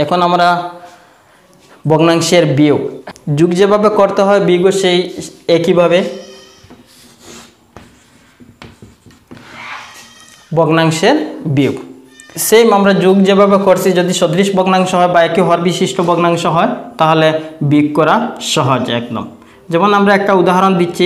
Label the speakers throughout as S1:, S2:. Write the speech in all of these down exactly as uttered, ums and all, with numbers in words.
S1: এখন আমরা ভগ্নাংশের বিয়োগ যোগ যেভাবে করতে হয় বিয়োগও সেই একইভাবে ভগ্নাংশের বিয়োগ সেম আমরা যোগ যেভাবে করছি যদি সদৃশ ভগ্নাংশ হয় বা একই হর বিশিষ্ট ভগ্নাংশ হয় তাহলে বিয়োগ করা সহজ একদম। যেমন আমরা একটা উদাহরণ দিচ্ছি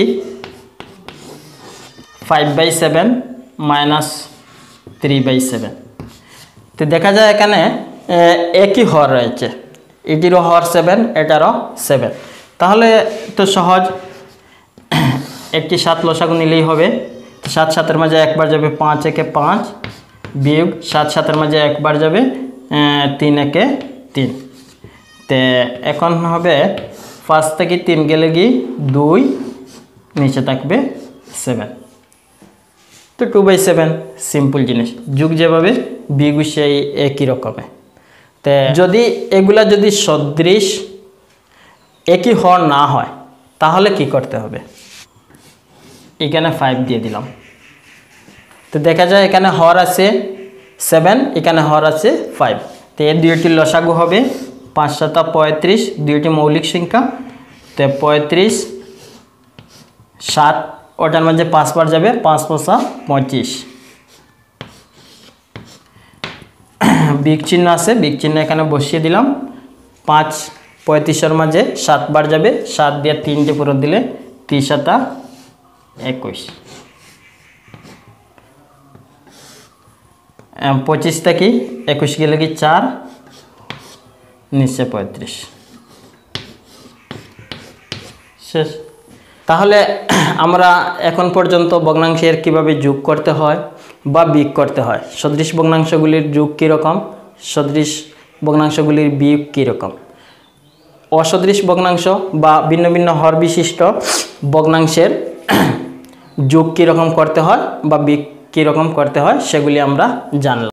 S1: five by seven minus three by seven. তো দেখা যায় এখানে একই হর রয়েছে, এটিরও হর সেভেন এটারও সেভেন, তাহলে তো সহজ, একটি সাত লসাগু নিলেই হবে। সাত সাতের মাঝে একবার যাবে পাঁচ একে পাঁচ বিয়োগ সাত সাতের মাঝে একবার যাবে তিন একে তিন। তে এখন হবে পাঁচ থেকে তিন গেলে কি দুই, নিচে থাকবে সেভেন, তো টু বাই সেভেন সিম্পল জিনিস। যোগ যেভাবে বিয়োগ সেই একই রকমে। তে যদি এগুলা যদি সদৃশ একই হর না হয় তাহলে কি করতে হবে, এখানে ফাইভ দিয়ে দিলাম। তো দেখা যায় এখানে হর আছে সেভেন, এখানে হর আছে ফাইভ। তো এর দুইটি লসাগু হবে পাঁচ সাতা পঁয়ত্রিশ, দুইটি মৌলিক সংখ্যা। তো পঁয়ত্রিশ সাত ওটার মাঝে পাঁচবার যাবে, পাঁচ পঁচা পঁচিশ, বিগ চিহ্ন আছে, বিগ চিহ্ন এখানে বসিয়ে দিলাম। পাঁচ পঁয়ত্রিশের মাঝে সাতবার যাবে, সাত দিয়ে তিনটে পুরো দিলে তিন সাতা একুশ, পঁচিশ থেকে একুশ গেলে কি চার, নিচে পঁয়ত্রিশ, শেষ। তাহলে আমরা এখন পর্যন্ত ভগ্নাংশের কিভাবে যোগ করতে হয় বা বিয়োগ করতে হয়, সদৃশ ভগ্নাংশগুলির যোগ কীরকম, সদৃশ ভগ্নাংশগুলির বিয়োগ কীরকম, অসদৃশ ভগ্নাংশ বা ভিন্ন ভিন্ন হর বিশিষ্ট ভগ্নাংশের যোগ কীরকম করতে হয় বা বিয়োগ কীরকম করতে হয় সেগুলি আমরা জানলাম।